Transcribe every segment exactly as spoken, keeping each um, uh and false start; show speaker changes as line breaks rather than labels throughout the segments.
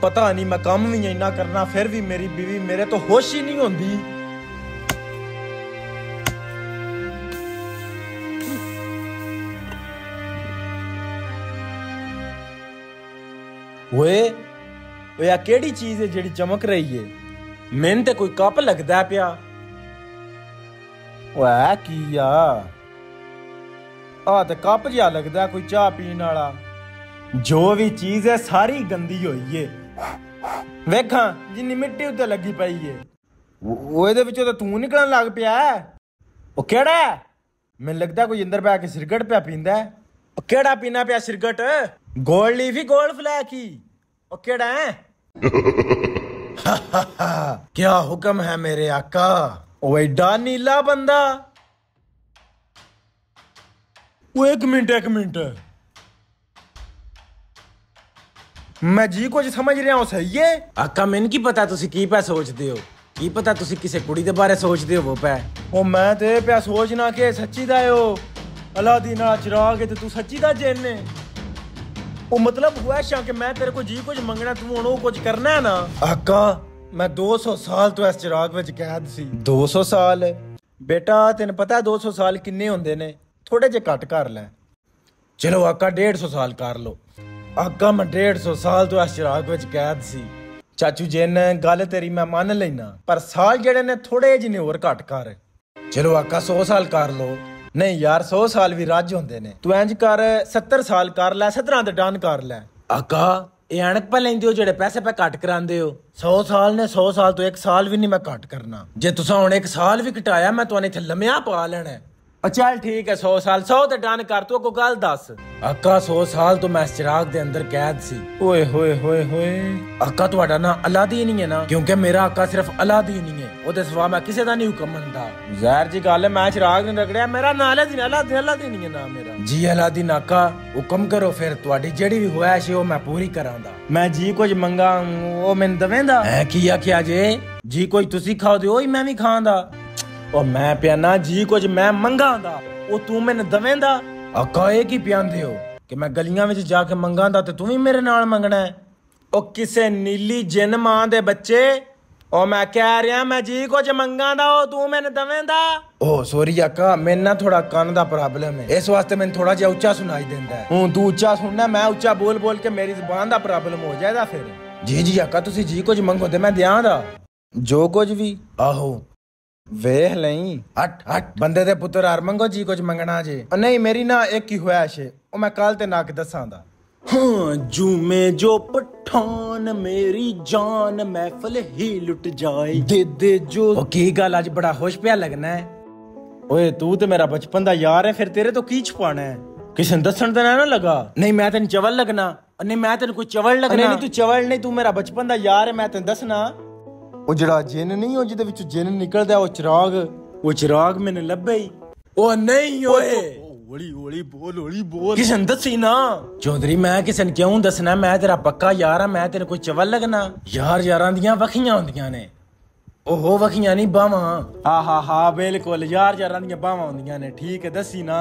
पता नहीं मैं काम भी इन्ना करना फिर भी मेरी बीवी मेरे तो होश ही नहीं होंदी। ओए ओए आ केड़ी चीज है जेड़ी चमक रही है? मैंने ते कोई कप लगदा पिया। ओए की आ आ ते कप जिहा लगदा कोई चाह पीन वाला। जो भी चीज है सारी गंदी होई है। वेखा जिन्नी मिट्टी उत्ते लगी पई है ओए दे विचों ते तू निकलन लग पिया। ओ केड़ा है? मैनूं लगदा कोई अंदर बैठ के सिगरट पिया पींदा है। ओ केड़ा पीना पिया सिगरट? गोल्ड लीफ ही गोल्ड फ्लैग की। ओ केड़ा है? क्या हुक्म है मेरे आका? ओ एडा नीला बंदा। ओ एक मिनट एक मिनट मैं जी कुछ समझ रहा हूं सही है? आका मैनूं की पता तुसी की पै सोचदे हो? की पता तुसी किसे कुड़ी दे बारे सोचदे हो वो पै? ओ मैं ते पिया सोचना कि सच्ची दा हो अलादीन वाला चिराग है ते तू सच्ची दा जिन्न है। ओ मतलब हुआ शा कि मैं तेरे को जी कुछ मंगना तू हुण कुछ करना है ना। आका मैं दो सौ साल तो इस चिराग विच कैद सी। दो सौ साल बेटा तेन पता है दो सौ साल किन्ने होंदे ने? थोड़े जे घट कर लै। चलो आका डेढ़ सौ साल कर लो। आका मैं डेढ़ सौ साल तो इस चिराग विच कैद सी। चाचू जिन गल तेरी मैं मान लेना पर साल जेड़े ने थोड़े जिन्ने होर घट कर। चलो आका सौ साल कर लो। नहीं यार सौ साल भी रज होंदे ने। तू इंज कर सत्तर साल कर लै सत्रह ते डन कर लै। आका ये अणक पे लेंदे हो जेड़े पैसे पे घट करांदे हो। सौ साल ने सौ साल तो एक साल भी नहीं मैं घट करना। जे तुसा हुण एक साल भी घटाया मैं तुहानू इत्थे लम्या पा लेना है। चल ठीक है सौ साल सौ ते डन कर। तू को गल दस। आका सौ साल तो मैं इस चिराग दे अंदर कैद सी। ओए होए होए होए आका तुहाडा ना अलादीन ही है ना? क्योंकि मेरा आका सिर्फ अलादीन ही है ओदे सिवा मैं किसे दा नहीं हुक्म मनदा। ज़ाहिर जी गल है मैं चिराग नहीं रगड़िया। मेरा ना अलादीन अलादीन अलादीन ही है ना मेरा। जी अलादीन आका हुक्म करो फिर तुहाडी जेड़ी भी ख्वाहिश है वो मैं पूरी करांदा। मैं जी कुछ मंगा वो मैनूं दवेंदा है? की आखिया जे जी कुछ तुसी खाओ दे ओही मैं भी खांदा। ओ मैं पियाना जी कुछ मैं मंगांदा ओ तू मैनूं दवेंदा। आका ये की पियांदे हो कि मैं गलियां विच जाके मंगांदा ते तू भी मेरे नाल मंगना है? ओ किसे नीली जिन मां दे बच्चे ओ मैं कह रहा मैं जी कुछ मंगांदा ओ तू मैनूं दवेंदा। ओ सॉरी आका मेरे ना थोड़ा कान दा प्रॉब्लम है इस वास्ते मैनूं थोड़ा जिहा उच्चा सुनाई देंदा है। हूं तू उच्चा सुनना मैं उच्चा बोल बोल के मेरी जुबान दा प्रॉब्लम हो जाएगा फिर। जी जी आका तुसी जी कुछ मंगो ते मैं दियां दा जो कुछ भी। आहो वेख नहीं हट हट बंदे दे पुत्र हर मंगो जी कुछ मंगना जे। नहीं मेरी ना एक ही ख्वाहिश है ओ मैं कल ते नाक दसांदा। हाँ जूमे जो पठान मेरी जान महफिल ही लुट जाए दे दे जो। ओ की गल अज बड़ा खुश पिया लगना है? ओए तू ते मेरा बचपन दा यार है फिर तेरे तो की छुपाना है? किसे दसन ते ना लगा? नहीं मैं तेन चवल लगना। नहीं मैं तेन कोई चवल लगना। नहीं तू चवल नहीं तू मेरा बचपन दा यार है मैं तेन दसना। ਉਹ ਜਿਹੜਾ ਜਿੰਨ ਨਹੀਂ ਉਹ ਜਿਹਦੇ ਵਿੱਚੋਂ ਜਿੰਨ ਨਿਕਲਦਾ ਉਹ ਚਿਰਾਗ ਉਹ ਚਿਰਾਗ ਮੈਨੂੰ ਲੱਭੇ ਹੀ। ਉਹ ਨਹੀਂ ਓਏ ਹੌਲੀ ਹੌਲੀ ਬੋਲ ਹੌਲੀ ਬੋਲ ਕਿਸੇ ਨੂੰ ਦੱਸੀ ਨਾ। ਚੌਧਰੀ ਮੈਂ ਕਿਸੇ ਨੂੰ ਕਿਉਂ ਦੱਸਣਾ? ਮੈਂ ਤੇਰਾ ਪੱਕਾ ਯਾਰ ਆ ਮੈਂ ਤੇਰੇ ਕੋਈ ਚਵਲ ਲੱਗਣਾ? ਯਾਰ ਯਾਰਾਂ ਦੀਆਂ ਵਖੀਆਂ ਹੁੰਦੀਆਂ ਨੇ। ਉਹ ਵਖੀਆਂ ਨਹੀਂ ਬਾਵਾਂ। ਹਾਂ ਹਾਂ ਹਾਂ ਬਿਲਕੁਲ ਯਾਰ ਯਾਰਾਂ ਦੀਆਂ ਬਾਵਾਂ ਹੁੰਦੀਆਂ ਨੇ। ਠੀਕ ਹੈ ਦੱਸੀ ਨਾ।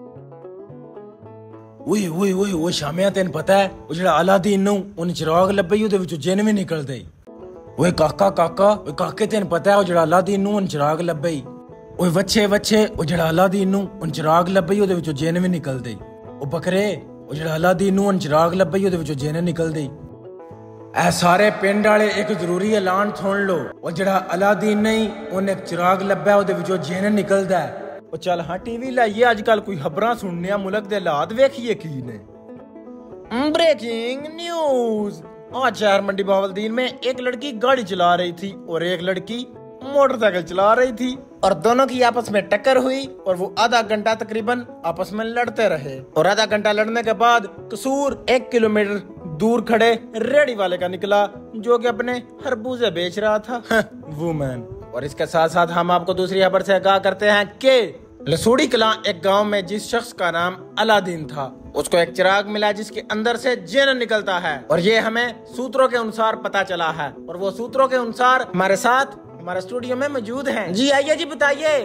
ਓਏ ਓਏ ਓਏ ਓਏ ਸ਼ਾਮਿਆ ਤੈਨੂੰ ਪਤਾ ਹੈ ਉਹ ਜਿਹੜਾ ਅਲਾਦੀਨ ਨੂੰ ਉਹਨੇ ਚਿਰਾਗ ਲੱਭੇ ਉਹਦੇ ਵਿੱਚੋਂ ਜਿੰਨ ਵੀ ਨਿਕਲਦੇ। ओए काका काका ओए काके तेन पता है ओ जेड़ा अलादीन नु चिराग लब्बे ओए वच्छे वच्छे ओ जेड़ा अलादीन नु चिराग लब्बे ओदे विचों जिन्न भी निकलदे। ओ बकरे ओ जेड़ा अलादीन नु चिराग लब्बे ओदे विचों जिन्न निकलदे। ए सारे पिंड वाले एक जरूरी ऐलान सुन लो ओ जेड़ा अलादीन नहीं ओने चिराग लब्बे ओदे विचों जिन्न निकलदा है। ओ चल हां टीवी लाइए आजकल कोई खबरां सुनने मुल्क दे हालात वेखिए की ने। ब्रेकिंग न्यूज आज शहर मंडी बहावलदीन में एक लड़की गाड़ी चला रही थी और एक लड़की मोटरसाइकिल चला रही थी और दोनों की आपस में टक्कर हुई और वो आधा घंटा तकरीबन आपस में लड़ते रहे। और आधा घंटा लड़ने के बाद कसूर एक किलोमीटर दूर खड़े रेडी वाले का निकला जो कि अपने खरबूजे बेच रहा था। वुमेन। और इसके साथ साथ हम आपको दूसरी खबर से आगाह करते हैं कि लसूड़ी कलां एक गांव में जिस शख्स का नाम अलादीन था उसको एक चिराग मिला जिसके अंदर से जिन्न निकलता है और ये हमें सूत्रों के अनुसार पता चला है। और वो सूत्रों के अनुसार हमारे साथ हमारे स्टूडियो में मौजूद हैं। जी आइए जी बताइए।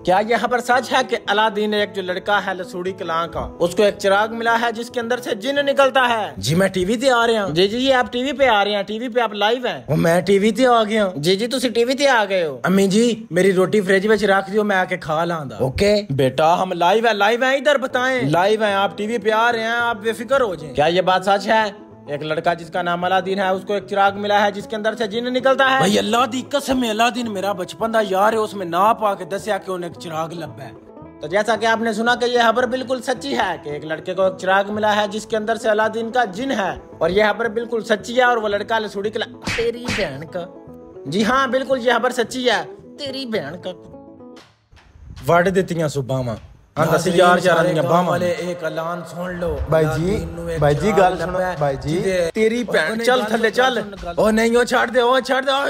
क्या यहाँ पर सच है कि अलादीन एक जो लड़का है लसूड़ी कलां का, उसको एक चिराग मिला है जिसके अंदर से जिन निकलता है? जी मैं टीवी ते आ रहा हूँ। जी जी आप टीवी पे आ रहे हैं, टीवी पे आप लाइव हैं। वो मैं टीवी ते आ गया। जी जी तुसी टीवी ते आ गए हो। अम्मी जी मेरी रोटी फ्रिज में रख दियो, मैं आके खा लांदा। ओके बेटा हम लाइव है, लाइव है, इधर बताएं लाइव है, आप टीवी पे आ रहे हैं, आप बेफिक्र हो जाए। क्या ये बात सच है? एक लड़का जिसका नाम अलादीन है उसको एक चिराग मिला है जिसके अंदर से जिन निकलता है। भाई अल्लाह दी कसम, अलादीन मेरा बचपन दा यार है, उसमें ना पाके दसिया कि उन्हें एक चिराग लब्बा है। तो जैसा कि आपने सुना कि यह खबर बिल्कुल सच्ची है कि एक लड़के को एक चिराग मिला है जिसके अंदर से अलादीन का जिन है, और यह खबर बिल्कुल सच्ची है। और वो लड़का लसूड़ी कला तेरी बहन का, जी हाँ बिल्कुल यह खबर सच्ची है, तेरी बहन का वड़ देती सुबह यार यार वाले एक ऐलान सुन लो।
भाई जी भाई जी गल सुनो भाई जी,
तेरी भैन चल थल्ले चल। ओ नहीं ओ छाड़ दे, ओ छाड़ दे।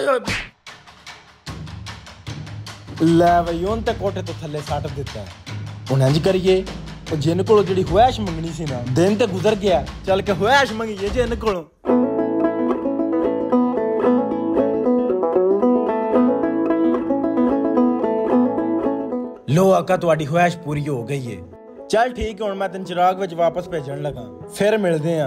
ले भाई उन ते कोठे तो थल्ले सट दिता है। हुन इंज करिए ओ जिन कोलो जेड़ी ख्वाहिश मंगनी सी ना, दिन ते गुजर गया, चल के ख्वाहिश मंगीए जिन कोलो। लो आका तुम्हारी ख्वाहिश पूरी हो गई है। चल ठीक है, हुण मैं तेन चिराग विच वापस भेजन लगा, फिर मिलते हैं।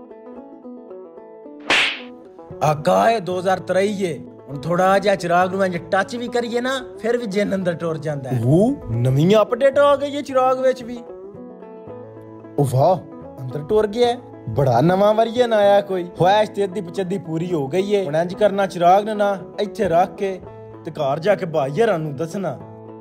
आका है दो हजार तरई है, हुण थोड़ा जा चिराग नूं टच भी करिए ना, फिर भी जिन अंदर टुर जांदा है। वो नवी अपडेट आ गई है चिराग विच भी। ओ वाह अंदर टुर गया है, बड़ा नवा वरियन आया कोई। ख्वाहिश ते अद्धी पचद्धी पूरी हो गई है। हुण इंज करना चिराग ने ना इत्थे रख के ते घर जाके भाई हरां नूं दसना।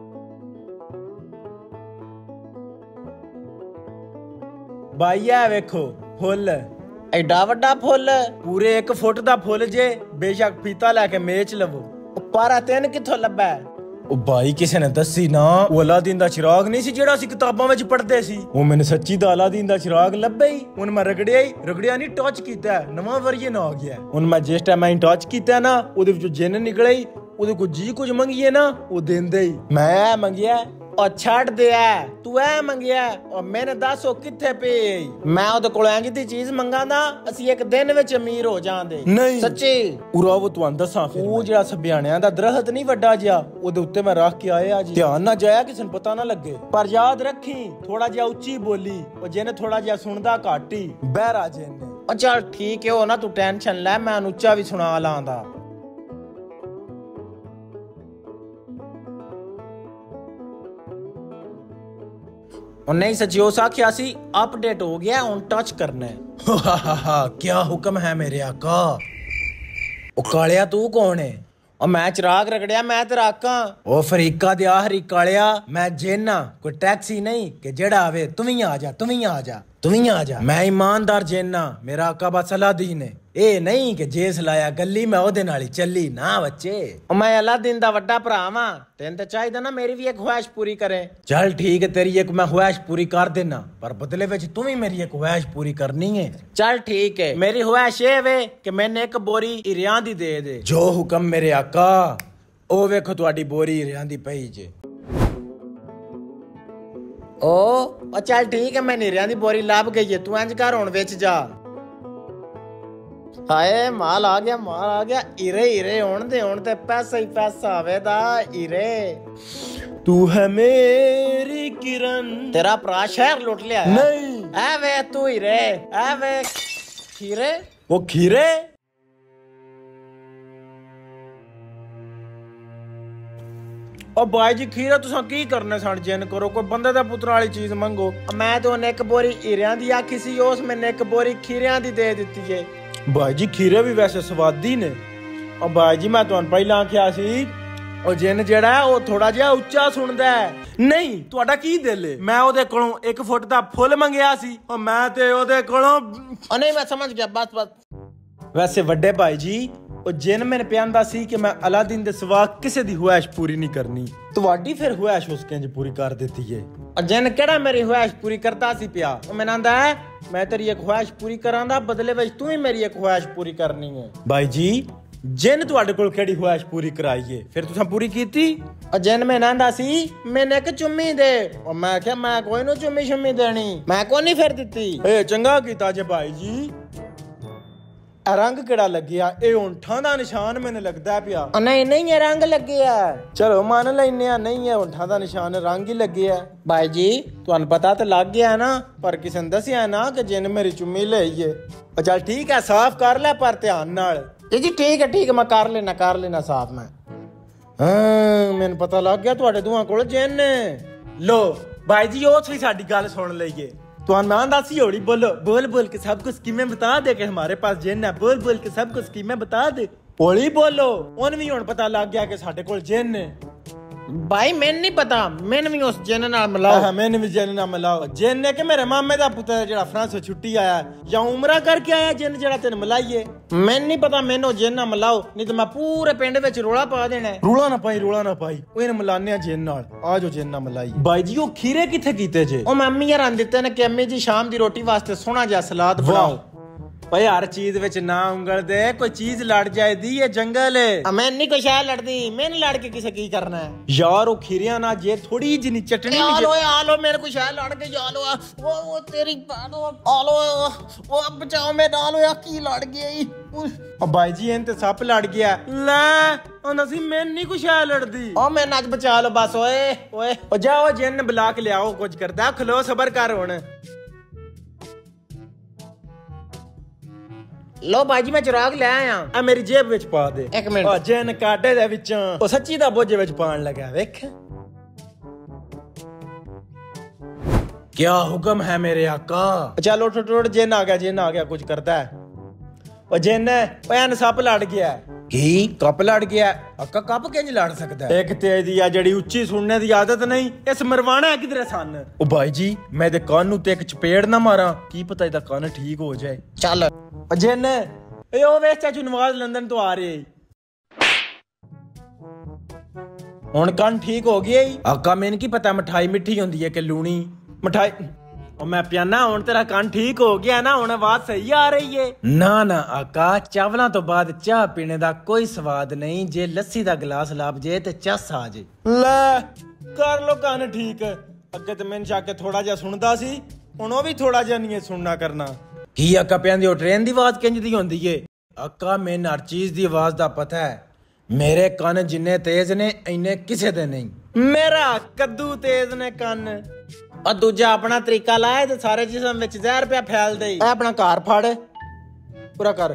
भाई है वेखो फुल, एडा वड्डा फुल, पूरे एक फुट दा फुल जे, बेशक फीता लैके मेच लवो। पारा तेन किथों लब्बा है? ओ भाई किसी ने दसी ना, वो अलादीन दा चिराग नहीं सी जेड़ा सी किताबां विच पढ़दे सी, वो मैंने सच्ची दा अलादीन दा चिराग लब्बे ही। हुन मैं रगड़िया ही रगड़िया नहीं टच कीता, नवा वरियन आ गया। हुन मैं जिस टाइम मैं टच कीता ना, ओदे विचों जिन निकले ही, ओदे को जी कुछ मंगिए ना वो देंदे ही। मैं मंगिया और छड़ दिया, तू ऐ मंगिया और मैंने दस ओ किथे पे। मैं ओदे कोल इंज दी चीज मंगांदा असी एक दिन विच अमीर हो जांदे। नहीं सच्ची उरा वो तुहानू दसां फिर वो जेड़ा सब्याणियां दा दरखत नहीं वड्डा जिया, ओदे उत्ते मैं रख के आया जी। ध्यान ना जाया किसी नूं पता ना लगे, पर याद रखी थोड़ा जिहा उच्ची बोली, और जिने थोड़ा जिहा सुनदा घट ही बहरा जिने। अच्छा ठीक है हो ना, तू टेंशन लै, मैं उच्चा भी सुना लांदा। और नहीं सच्ची हो साखिया सी अपडेट हो गया, उन टच करना है। क्या हुक्म है मेरे आका? ओ कालिया तू कौन है? और मैं चिराग रगड़िया, मैं तेरा आका। ओ फरीका दे आखरी कालिया, मैं जेना कोई टैक्सी नहीं कि जेड़ा आवे तुम ही आ जा, तुम ही आ जा, तुम ही आ जा। मैं ईमानदार जेना, मेरा आका बस अलादीन है। ए नहीं कि जेस लाया गली मैं ओदे नाल ही चली ना बच्चे। मैं अलादीन दा वड्डा भरा वां, तेन ते चाहिदा ना मेरी भी एक ख्वाहिश पूरी करे। चल ठीक है तेरी एक मैं ख्वाहिश पूरी कर देना, पर बदले विच तू ही मेरी एक ख्वाहिश पूरी करनी है। चल ठीक है, मेरी ख्वाहिश ये वे कि मैंने एक बोरी हिरियां दी दे दे। जो हुक्म मेरे आका। ओ वेखो तुहाडी बोरी हिरियां दी पई जे। ओ चल ठीक है, मैं हिरियां दी बोरी लाभ गई है, तू इंज कर हुण विच जा। हाय माल आ गया, माल आ गया। इरे इरे होन दे, होन दे, पैसा ही पैसा आवेदा। इरे तू है मेरी किरण, तेरा भरा शहर लुट लिया है। नहीं ऐ वे तू इरे, ऐ वे खीरे, वो खीरे। ओ भाई जी खीरा तुसा की करने सन जिन करो, कोई बंदे दा पुत्रा वाली चीज मंगो। मैं तो एक बोरी हिरियां दी आखी सी, उस मैंने एक बोरी खीरियां दी दे दित्ती है। भाई जी खीरे भी वैसे स्वादी ने। और भाई जी मैं तुहानू पहला आखिया सी ओ जिन जेड़ा है वो थोड़ा जिहा उच्चा सुनदा है। नहीं तुहाडा की दिल है? मैं ओदे कोलों एक फुट दा फुल मंगया सी, और मैं ते ओदे कोलों ओ नहीं मैं समझ गया, बस बस। वैसे वड्डे भाई जी ओ जिन मैंने प्यांदा सी कि मैं अलादीन दे सिवा किसे दी ख्वाहिश पूरी नहीं करनी, तुहाडी फिर ख्वाहिश उसके इंज पूरी कर देती है। और जिन केड़ा मेरी ख्वाहिश पूरी करता सी पिया, ओ मैंने आंदा है मैं तेरी एक ख्वाहिश पूरी करांदा, बदले विच तू ही मेरी एक ख्वाहिश पूरी करनी है। भाई जी जिन तुहाडे कोल केड़ी ख्वाहिश पूरी कराई है, फिर तुसां पूरी कीती? और जिन मैं आंदा सी मैंने एक चुम्मी दे, और मैं क्या मैं कोई नु चुम्मी शुम्मी देनी, मैं को नहीं फिर दित्ती। ए चंगा कीता जे भाई जी। रंग केड़ा लग्या ए ऊंठां दा निशान मैनूं लगदा पिया
नहीं नहीं ये रंग लग्या
चलो मान लैने आ नहीं है ऊंठां दा निशान रंग ही लग्या
भाई जी
तुहानूं पता तो लग गया ना पर किसी ने दस्सिया ना कि जिन मेरी चुम्मी लईए चल ठीक है साफ कर ले पर ध्यान नाल
जी जी ठीक है ठीक है मैं कर लेना कर लेना साफ मैं
ਹਾਂ ਮੈਨੂੰ ਪਤਾ ਲੱਗ ਗਿਆ ਤੁਹਾਡੇ ਦੋਹਾਂ ਕੋਲ ਜਿੰਨ ਲੋ ਭਾਈ ਜੀ ਉਸ ਵੀ ਸਾਡੀ ਗੱਲ ਸੁਣ ਲਈਏ ਤੁਹਾਨੂੰ ਮੈਂ ਦੱਸੀ ਹੌਲੀ ਬੋਲੋ बोल बोल के सब कुछ स्कीमें बता दे कि हमारे पास जिन्न है बोल बोल के सब कुछ स्कीमें बता दे हौली बोलो ਉਹਨ ਵੀ ਹੁਣ ਪਤਾ ਲੱਗ ਗਿਆ ਕਿ ਸਾਡੇ ਕੋਲ ਜਿੰਨ ਹੈ
भाई मैंने नहीं पता मैंने भी उस जिन्न नाल मिलाओ
ਹਾਂ मैंने भी जिन्न नाल मिलाओ जिन्न है कि मेरे मामे ਦਾ ਪੁੱਤਰ ਜਿਹੜਾ ਫਰਾਂਸ ਤੋਂ ਛੁੱਟੀ ਆਇਆ ਜਾਂ ਉਮਰਾ ਕਰਕੇ ਆਇਆ ਜਿੰਨ ਜਿਹੜਾ ਤੈਨੂੰ ਮਿਲਾਈਏ
मैंने नहीं पता मैंने जिन्न नाल मिलाओ नहीं तो मैं पूरे पिंड ਵਿੱਚ ਰੋਲਾ ਪਾ ਦੇਣਾ
ਰੋਲਾ ਨਾ ਪਾਈ ਰੋਲਾ ਨਾ ਪਾਈ ਉਹ ਇਹਨੂੰ ਮਿਲਾਨੇ ਆ ਜਿੰਨ ਨਾਲ ਆ ਜੋ ਜਿੰਨ ਨਾਲ ਮਿਲਾਈ ਬਾਈ ਜੀ ਉਹ ਖੀਰੇ ਕਿੱਥੇ ਕੀਤੇ ਜੇ
ਉਹ ਮੰਮੀ ਯਾਰ ਆਂ ਦਿੱਤੇ ਨੇ ਕਿ ਅੰਮੀ ਜੀ ਸ਼ਾਮ ਦੀ ਰੋਟੀ ਵਾਸਤੇ ਸੋਹਣਾ ਜਿਹਾ ਸਲਾਦ ਬਣਾਓ
ਭਾਈ ਹਰ ਚੀਜ਼ ਵਿੱਚ ਨਾ ਉਂਗਲ ਦੇ ਕੋਈ ਚੀਜ਼ ਲੜ ਜਾਏਦੀ ਇਹ ਜੰਗਲ ਹੈ
ਮੈਂ ਨਹੀਂ ਕੁਛ ਆ ਲੜਦੀ ਮੈਂ ਨਹੀਂ ਲੜ ਕੇ ਕਿਸੇ ਕੀ ਕਰਨਾ ਹੈ
ਯਾਰ ਉਹ ਖੀਰਿਆਂ ਨਾਲ ਜੇ ਥੋੜੀ ਜਿਹੀ ਚਟਣੀ
ਆ ਲੋ ਆ ਲੋ ਮੇਰੇ ਕੁਛ ਆ ਲੜ ਕੇ ਜਾ ਲੋ ਉਹ ਉਹ ਤੇਰੀ ਬਾਦੋ ਆ ਲੋ ਉਹ ਬਚਾਓ ਮੈਂ ਨਾਲ ਹੋਇਆ ਕੀ ਲੜ ਗਿਆ ਈ
ਉਹ ਬਾਈ ਜੀ ਇਹਨ ਤੇ ਸੱਪ ਲੜ ਗਿਆ ਲੈ ਉਹ ਅਸੀਂ ਮੈਂ ਨਹੀਂ ਕੁਛ ਆ ਲੜਦੀ
ਉਹ ਮੈਂ ਅੱਜ ਬਚਾ ਲੋ ਬਸ ਓਏ ਓਏ
ਉਹ ਜਾਓ ਜਿੰਨ ਬੁਲਾ ਕੇ ਲਿਆਓ ਕੁਝ ਕਰਦਾ ਖਲੋ ਸਬਰ ਕਰ ਹੁਣ
ਲੋ ਬਾਜੀ ਮੈਂ ਚਿਰਾਗ ਲੈ ਆਇਆ
ਆ ਮੇਰੀ ਜੇਬ ਵਿੱਚ ਪਾ ਦੇ
ਇੱਕ ਮਿੰਟ
ਉਹ ਜਿੰਨ ਕਾਟੇ ਦੇ ਵਿੱਚੋਂ ਉਹ ਸੱਚੀ ਦਾ ਬੋਝੇ ਵਿੱਚ ਪਾਣ ਲੱਗਾ ਵੇਖ ਕੀ ਹੁਕਮ ਹੈ ਮੇਰੇ ਆਕਾ ਚਲੋ ਉੱਠ ਉੱਠ ਜਿੰਨ ਆ ਗਿਆ ਜਿੰਨ ਆ ਗਿਆ ਕੁਝ ਕਰਦਾ ਹੈ ਉਹ ਜਿੰਨ ਪੈਨ ਸੱਪ ਲੜ ਗਿਆ ਕੀ ਕੱਪ ਲੜ ਗਿਆ ਆਕਾ ਕੱਪ ਕਿੰਜ ਲੜ ਸਕਦਾ ਹੈ ਇੱਕ ਤੇ ਇਹਦੀ ਆ ਜਿਹੜੀ ਉੱਚੀ ਸੁਣਨੇ ਦੀ ਆਦਤ ਨਹੀਂ ਇਸ ਮਰਵਾਣਾ ਕਿਧਰੇ ਸਨ ਉਹ ਭਾਈ ਜੀ ਮੈਂ ਇਹਦੇ ਕੰਨ ਨੂੰ ਤੇ ਇੱਕ ਚਪੇੜ ਨਾ ਮਾਰਾਂ ਕੀ ਪਤਾ ਇਹਦਾ ਕੰਨ ਠੀਕ ਹੋ ਜਾਏ
ਚੱਲ
ਜਿੰਨ ਏ ਉਹ ਵੇਖ ਚਾਚੂ ਨਵਾਜ਼ ਲੰਡਨ ਤੋਂ ਆ ਰਹੇ ਹੁਣ ਕੰਨ ਠੀਕ ਹੋ ਗਿਆ ਆਕਾ ਮੈਨੂੰ ਕੀ ਪਤਾ ਮਠਾਈ ਮਿੱਠੀ ਹੁੰਦੀ ਹੈ ਕਿ ਲੂਣੀ ਮਠਾਈ ਉਹ ਮੈਂ ਪਿਆਨਾ ਹੁਣ ਤੇਰਾ ਕੰਨ ਠੀਕ ਹੋ ਗਿਆ ਨਾ ਹੁਣ ਆਵਾਜ਼ ਸਹੀ ਆ ਰਹੀ ਏ ਨਾ ਨਾ ਆਕਾ ਚਾਵਲਾਂ ਤੋਂ ਬਾਅਦ ਚਾਹ ਪੀਣੇ ਦਾ ਕੋਈ ਸਵਾਦ ਨਹੀਂ ਜੇ ਲੱਸੀ ਦਾ ਗਲਾਸ ਲੱਭ ਜੇ ਤੇ ਚੱਸ ਆ ਜੇ ਲੈ ਕਰ ਲੋ ਕੰਨ ਠੀਕ ਅੱਗੇ ਤੇ ਮੈਨੂੰ ਜਾ ਕੇ ਥੋੜਾ ਜਿਹਾ ਸੁਣਦਾ ਸੀ ਹੁਣ ਉਹ ਵੀ ਥੋੜਾ ਜਿਹਾ ਨਹੀਂ ਸੁਣਨਾ ਕਰਨਾ ਕੀ ਆਕਾ ਪਿਆਂਦੀ ਉਹ ਟ੍ਰੇਨ ਦੀ ਆਵਾਜ਼ ਕਿੰਜ ਦੀ ਹੁੰਦੀ ਏ ਆਕਾ ਮੈਨੂੰ ਹਰ ਚੀਜ਼ ਦੀ ਆਵਾਜ਼ ਦਾ ਪਤਾ ਹੈ ਮੇਰੇ ਕੰਨ ਜਿੰਨੇ ਤੇਜ਼ ਨੇ ਇੰਨੇ ਕਿਸੇ ਦੇ ਨਹੀਂ ਮੇਰਾ ਕੱਦੂ ਤੇਜ਼ ਨੇ ਕੰਨ
और दूजा अपना तरीका लाए तो सारे जिस्म विच जहर पिया फैल दे
अपना घर फाड़ पूरा कर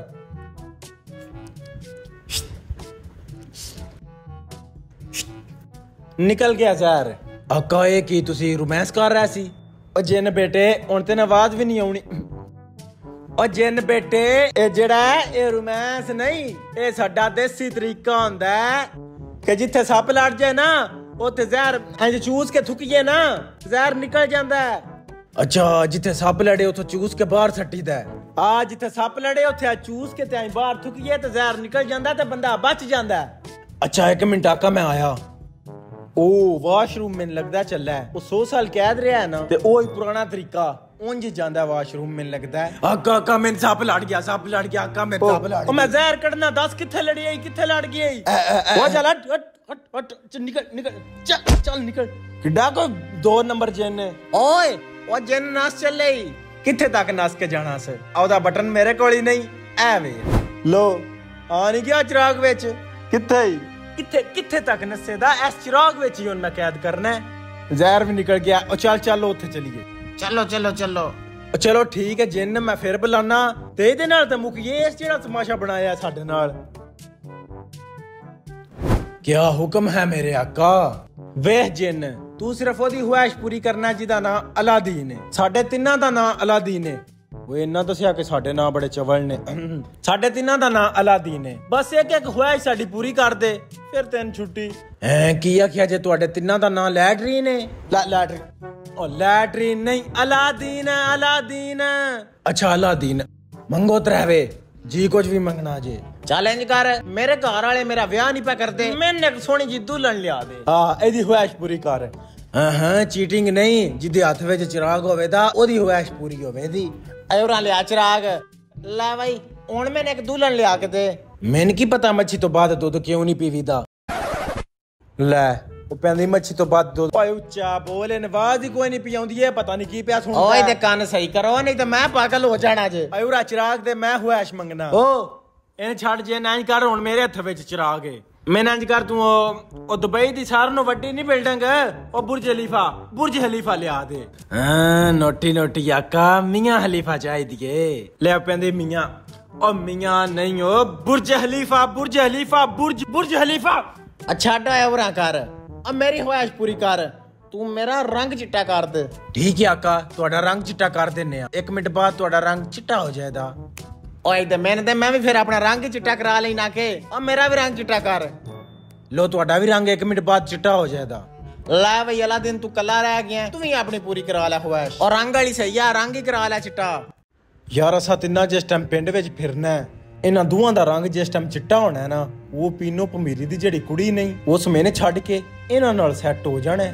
निकल गया जहर आका ये की तुसी रोमांस कर रहा सी ओ जिन बेटे हुण तेन आवाज भी नहीं आउणी ओ जिन बेटे ए जेड़ा ए रोमांस नहीं ए साडा देसी तरीका हुंदा है कि जिथे सप लड़ जाए ना ਉੱਥੇ ਜ਼ਹਿਰ ਇੰਜ ਚੂਸ ਕੇ ਥੁੱਕੀਏ ਨਾ ਜ਼ਹਿਰ ਨਿਕਲ ਜਾਂਦਾ ਹੈ ਅੱਛਾ ਜਿੱਥੇ ਸੱਪ ਲੜੇ ਉੱਥੋਂ ਚੂਸ ਕੇ ਬਾਹਰ ਸੱਟੀਦਾ ਆ ਜਿੱਥੇ ਸੱਪ ਲੜੇ ਉੱਥੇ ਚੂਸ ਕੇ ਤੇ ਬਾਹਰ ਥੁੱਕੀਏ ਤੇ ਜ਼ਹਿਰ ਨਿਕਲ ਜਾਂਦਾ ਤੇ ਬੰਦਾ ਬਚ ਜਾਂਦਾ ਅੱਛਾ ਇੱਕ ਮਿੰਟ ਆਕਾ ਮੈਂ ਆਇਆ ਉਹ ਵਾਸ਼ਰੂਮ ਮੈਨੂੰ ਲੱਗਦਾ ਚੱਲਾ ਉਹ ਸੌ ਸਾਲ ਕੈਦ ਰਿਹਾ ਨਾ ਤੇ ਉਹ ਹੀ ਪੁਰਾਣਾ ਤਰੀਕਾ ਉਂਝ ਜਾਂਦਾ ਵਾਸ਼ਰੂਮ ਮੈਨੂੰ ਲੱਗਦਾ ਆਕਾ ਆਕਾ ਮੈਨੂੰ ਸੱਪ ਲੜ ਗਿਆ ਸੱਪ ਲੜ ਗਿਆ ਆਕਾ ਮੈਨੂੰ ਸੱਪ ਲੜ ਗਿਆ ਉਹ ਮੈਂ ਜ਼ਹਿਰ ਕੱਢਣਾ ਦੱਸ ਕਿੱਥੇ ਲੜੀ ਆਈ ਕਿੱਥੇ ਲੜ ਗਈ ਉਹ ਚੱਲ ਹਟ ਹਟ ਹਟ ਨਿਕਲ ਨਿਕਲ ਚੱਲ ਚੱਲ ਨਿਕਲ ਕਿੱਡਾ ਕੋ ਦੋ ਨੰਬਰ ਜਿੰਨ
ਓਏ ਉਹ ਜਿੰਨ ਨਸ ਚੱਲੇ
ਕਿੱਥੇ ਤੱਕ ਨਸ ਕੇ ਜਾਣਾ ਸੀ ਉਹਦਾ ਬਟਨ ਮੇਰੇ ਕੋਲ ਹੀ ਨਹੀਂ ਐ ਵੇ ਲੋ ਆ ਨਹੀਂ ਗਿਆ ਚਿਰਾਗ ਵਿੱਚ ਕਿੱਥੇ ਕਿੱਥੇ ਕਿੱਥੇ ਤੱਕ ਨਸੇ ਦਾ ਇਸ ਚਿਰਾਗ ਵਿੱਚ ਹੀ ਹੁਣ ਮੈਂ ਕੈਦ ਕਰਨਾ ਹੈ ਜ਼ਹਿਰ ਵੀ ਨਿਕਲ ਗਿਆ ਉਹ ਚੱਲ ਚੱਲ ਉੱਥੇ ਚਲੀਏ
ਚਲੋ ਚਲੋ ਚਲੋ
ਚਲੋ ਠੀਕ ਹੈ ਜਿੰਨ ਮੈਂ ਫਿਰ ਬੁਲਾਣਾ ਤੇ ਇਹਦੇ ਨਾਲ ਤਾਂ ਮੁੱਕੀਏ ਇਸ ਜਿਹੜਾ ਤਮਾਸ਼ਾ ਬਣਾਇਆ ਸਾਡੇ ਨਾਲ क्या हुक्म है मेरे आका वेह जिन तू सिर्फ ओदी ख्वाहिश पूरी करना जिदा नाम अलादीन है साडे तिन्ना दा नाम अलादीन है वो इन्ना दसिया कि साडे नाम बड़े चवल ने साडे तिन्ना दा नाम अलादीन है बस एक एक ख्वाहिश साडी पूरी कर दे फिर तेन छुट्टी हैं की आखिया जे तुहाडे तिन्ना दा नाम लैटरीन है ला लैटरीन ओ लैटरीन नहीं अलादीन है अलादीन अच्छा अलादीन मंगो त्रहवे जी कुछ भी मंगना जे
चैलेंज कर मेरे घर वाले मेरा ब्याह नहीं पे करते मैंने एक सोहनी जी दुल्हन लिया दे
हां एदी ख्वाहिश पूरी कर हां हां चीटिंग नहीं जिदे हाथ विच चिराग होवे दा ओदी ख्वाहिश पूरी होवे दी
एवरा लिया चिराग ले भाई हुन मैंने एक दुल्हन लिया के दे
मैंने की पता मच्छी तो बाद दूध क्यों नहीं पीवीदा ले ਉਹ ਪੈਂਦੀ ਮੱਛੀ ਤੋਂ ਬਾਅਦ ਦੁੱਧ ਓਏ ਉੱਚਾ ਬੋਲੇ ਨਵਾਜ਼ ਹੀ ਕੋਈ ਨਹੀਂ ਪਿਆਉਂਦੀ ਏ ਪਤਾ ਨਹੀਂ ਕੀ ਪਿਆ ਸੁਣਦਾ
ਓਏ ਤੇ ਕੰਨ ਸਹੀ ਕਰੋ ਨਹੀਂ ਤੇ ਮੈਂ ਪਾਗਲ ਹੋ ਜਾਣਾ ਜੇ
ਓਏ ਉਰਾ ਚਿਰਾਗ ਦੇ ਮੈਂ ਹੁਐਸ਼ ਮੰਗਣਾ
ਓ
ਇਹਨੇ ਛੱਡ ਜੇ ਨਾ ਕਰ ਹੁਣ ਮੇਰੇ ਹੱਥ ਵਿੱਚ ਚਿਰਾਗ ਏ ਮੈਂ ਇੰਜ ਕਰ ਤੂੰ ਉਹ ਉਹ ਦੁਬਈ ਦੀ ਸਾਰਿਆਂ ਨੂੰ ਵੱਡੀ ਨਹੀਂ ਬਿਲਡਿੰਗ ਉਹ ਬੁਰਜ ਖਲੀਫਾ ਬੁਰਜ ਖਲੀਫਾ ਲਿਆ ਦੇ ਹਾਂ ਨੋਟੀ ਨੋਟੀ ਆਕਾ ਮੀਆਂ ਖਲੀਫਾ ਚਾਹੀਦੀ ਏ ਲੈ ਪੈਂਦੇ ਮੀਆਂ ਉਹ ਮੀਆਂ ਨਹੀਂ ਉਹ Burj Khalifa Burj Khalifa Burj Burj Khalifa
ਅੱਛਾ ਡਰਾਈਵਰਾਂ ਕਰ ਆ ਮੇਰੀ ਖੁਆਇਸ਼ ਪੂਰੀ ਕਰ ਤੂੰ ਮੇਰਾ ਰੰਗ ਚਿੱਟਾ ਕਰ ਦੇ
ਠੀਕ ਹੈ ਆਕਾ ਤੁਹਾਡਾ ਰੰਗ ਚਿੱਟਾ ਕਰ ਦਿੰਨੇ ਆ ਇੱਕ ਮਿੰਟ ਬਾਅਦ ਤੁਹਾਡਾ ਰੰਗ ਚਿੱਟਾ ਹੋ ਜਾਏਗਾ
ਓਏ ਤੇ ਮੈਂ ਤੇ ਮੈਂ ਵੀ ਫਿਰ ਆਪਣਾ ਰੰਗ ਚਿੱਟਾ ਕਰਾ ਲਈ ਨਾ ਕੇ ਆ ਮੇਰਾ ਵੀ ਰੰਗ ਚਿੱਟਾ ਕਰ
ਲੋ ਤੁਹਾਡਾ ਵੀ ਰੰਗ ਇੱਕ ਮਿੰਟ ਬਾਅਦ ਚਿੱਟਾ ਹੋ ਜਾਏਗਾ
ਲੈ ਬਈ ਅਲਾ ਦਿਨ ਤੂੰ ਕੱਲਾ ਰਹਿ ਗਿਆ ਤੂੰ ਵੀ ਆਪਣੀ ਪੂਰੀ ਕਰਾ ਲੈ ਖੁਆਇਸ਼ ਔਰ ਰੰਗ ਵਾਲੀ ਸਹੀ ਆ ਰੰਗ ਹੀ ਕਰਾ ਲੈ ਚਿੱਟਾ
ਯਾਰ ਅਸਾਂ ਤਿੰਨਾਂ ਜਿਸ ਟਾਈਮ ਪਿੰਡ ਵਿੱਚ ਫਿਰਨਾ ਹੈ ਇਹਨਾਂ ਦੋਵਾਂ ਦਾ ਰੰਗ ਜਿਸ ਟਾਈਮ ਚਿੱਟਾ ਹੋਣਾ ਹੈ ਨਾ ਉਹ ਪੀਨੋ ਭਮੀਰੀ ਦੀ ਜਿਹੜੀ ਕੁੜੀ ਨਹੀਂ ਉਸ ਮੈਨੇ ਛੱਡ ਕੇ ਇਹਨਾਂ ਨਾਲ ਸੈੱਟ ਹੋ ਜਾਣਾ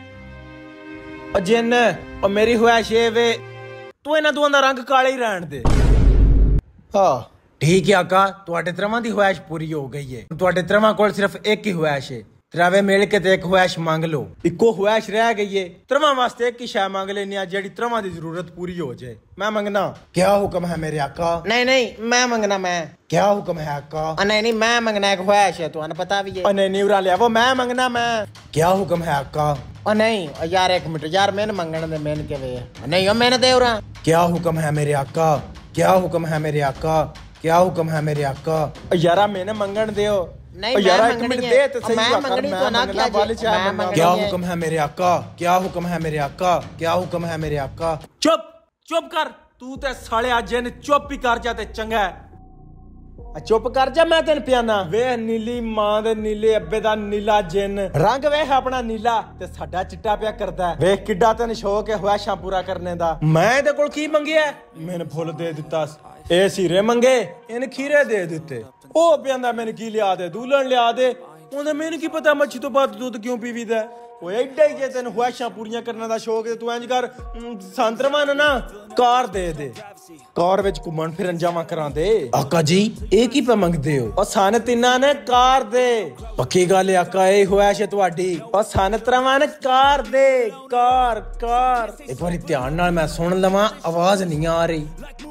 ਉਹ ਜਿੰਨ ਉਹ ਮੇਰੀ ਖੁਆਇਸ਼ ਇਹ ਵੇ ਤੂੰ ਇਹਨਾਂ ਦੋਵਾਂ ਦਾ ਰੰਗ ਕਾਲਾ ਹੀ ਰਹਿਣ ਦੇ ਹਾਂ ਠੀਕ ਹੈ ਆਕਾ ਤੁਹਾਡੇ ਤਰ੍ਹਾਂ ਦੀ ਖੁਆਇਸ਼ ਪੂਰੀ ਹੋ ਗਈ ਹੈ ਤੁਹਾਡੇ ਤਰ੍ਹਾਂ ਕੋਲ ਸਿਰਫ ਇੱਕ ਹੀ ਖੁਆਇਸ਼ ਹੈ ਤਰਾਵੇ ਮਿਲ ਕੇ ਤੇ ਇੱਕ ਖੁਆਇਸ਼ ਮੰਗ ਲਓ ਇੱਕੋ ਖੁਆਇਸ਼ ਰਹਿ ਗਈ ਏ ਤਰਵਾਂ ਵਾਸਤੇ ਇੱਕ ਹੀ ਸ਼ੈ ਮੰਗ ਲੈਣੀ ਆ ਜਿਹੜੀ ਤਰਵਾਂ ਦੀ ਜ਼ਰੂਰਤ ਪੂਰੀ ਹੋ ਜਾਏ ਮੈਂ ਮੰਗਣਾ ਕਿਆ ਹੁਕਮ ਹੈ ਮੇਰੇ ਆਕਾ
ਨਹੀਂ ਨਹੀਂ ਮੈਂ ਮੰਗਣਾ ਮੈਂ
ਕਿਆ ਹੁਕਮ ਹੈ ਆਕਾ
ਨਹੀਂ ਨਹੀਂ ਮੈਂ ਮੰਗਣਾ ਇੱਕ ਖੁਆਇਸ਼ ਹੈ ਤੁਹਾਨੂੰ ਪਤਾ ਵੀ ਹੈ
ਨਹੀਂ ਨਹੀਂ ਉਰਾ ਲਿਆ ਉਹ ਮੈਂ ਮੰਗਣਾ ਮੈਂ ਕਿਆ ਹੁਕਮ ਹੈ ਆਕਾ
ਉਹ ਨਹੀਂ ਯਾਰ ਇੱਕ ਮਿੰਟ ਯਾਰ ਮੈਨੂੰ ਮੰਗਣ ਦੇ ਮੈਨ ਕਿਵੇਂ ਨਹੀਂ ਉਹ ਮੈਨ ਦੇ ਉਰਾ
ਕਿਆ ਹੁਕਮ ਹੈ ਮੇਰੇ ਆਕਾ ਕਿਆ ਹੁਕਮ ਹੈ ਮੇਰੇ ਆਕਾ ਕਿਆ ਹੁਕਮ ਹੈ ਮੇਰੇ ਆਕਾ ਯਾਰਾ ਮੈਨੇ ਮੰਗਣ ਦਿਓ
नहीं
यार
मैं
एक मिनट
मंगनी
दे
है
तो सही
मैं मंगनी तो ना क्या
क्या हुक्म है मेरे आका क्या हुक्म है मेरे आका क्या हुक्म है मेरे आका चुप चुप कर तू ते साले आज जिन चुप ही कर जा ते चंगा है चुप कर जा मैं तेन पियाना वे नीली मां दे नीले अब्बे दा नीला जिन रंग वेख अपना नीला ते साडा चिट्टा पिया करदा है वेख किड्डा तेन शौक है ख्वाहिशां पूरा करने दा मैं इहदे कोल की मंगिया मैंने फुल दे दिता ए सीरे मंगे इन खीरे दे दिते ਉਹ ਪਿਆਂਦਾ ਮੈਨੂੰ ਕੀ ਲਿਆ ਦੇ ਦੂਲਣ ਲਿਆ ਦੇ ਉਹਨੇ ਮੈਨੂੰ ਕੀ ਪਤਾ ਮੱਛੀ ਤੋਂ ਬਾਅਦ ਦੁੱਧ ਕਿਉਂ ਪੀਵੀਦਾ ਓਏ ਐਡਾ ਹੀ ਜੇ ਤੈਨੂੰ ਖੁਆਇਸ਼ਾਂ ਪੂਰੀਆਂ ਕਰਨ ਦਾ ਸ਼ੌਕ ਤੇ ਤੂੰ ਇੰਜ ਕਰ ਸੰਤਰਵਾਨ ਨਾ ਕਾਰ ਦੇ ਦੇ ਕਾਰ ਵਿੱਚ ਘੁੰਮਣ ਫਿਰਨ ਜਾਵਾਂ ਕਰਾਂ ਦੇ ਆਕਾ ਜੀ ਇਹ ਕੀ ਪੇ ਮੰਗਦੇ ਹੋ ਉਹ ਸਨ ਤਿੰਨਾਂ ਨੇ ਕਾਰ ਦੇ ਪੱਕੀ ਗੱਲ ਆਕਾ ਇਹ ਖੁਆਇਸ਼ ਹੈ ਤੁਹਾਡੀ ਉਹ ਸਨ ਤਰਵਾਨ ਕਾਰ ਦੇ ਕਾਰ ਕਾਰ ਇੱਕ ਵਾਰੀ ਧਿਆਨ ਨਾਲ ਮੈਂ ਸੁਣ ਲਵਾਂ ਆਵਾਜ਼ ਨਹੀਂ ਆ ਰਹੀ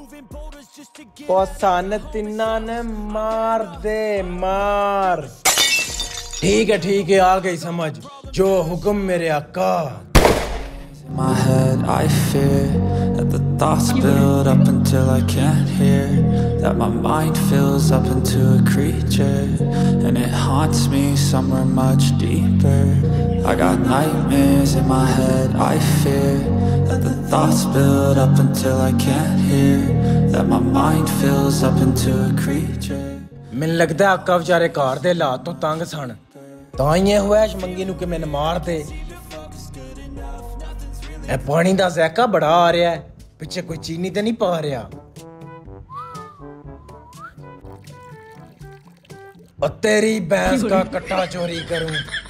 ਉਹ ਸਨ ਤਿੰਨਾਂ ਨੇ ਮਾਰ ਦੇ ਮਾਰ ठीक है ठीक है आ गई समझ जो हुक्म मेरे आका
In my head I fear that the thoughts build up until I can't hear, that my mind fills up into a creature and it haunts me somewhere much deeper. I got nightmares in my head I fear that the thoughts build up until I can't hear, that my mind fills up into a creature.
ਮੈਨੂੰ ਲੱਗਦਾ ਆਕਾ ਵਿਚਾਰੇ ਘਰ ਦੇ ਹਾਲਾਤ ਤੋਂ ਤੰਗ ਸਨ ਤਾਂ ਹੀ ਇਹ ਖੁਆਇਸ਼ ਮੰਗੀ ਨੂੰ ਕਿ ਮੈਨੂੰ ਮਾਰ ਦੇ ਇਹ ਪਾਣੀ ਦਾ ਜ਼ਾਇਕਾ ਬੜਾ ਆ ਰਿਹਾ ਹੈ ਪਿੱਛੇ ਕੋਈ ਚੀਨੀ ਤੇ ਨਹੀਂ ਪਾ ਰਿਹਾ और तेरी भैंस का कट्टा चोरी करूं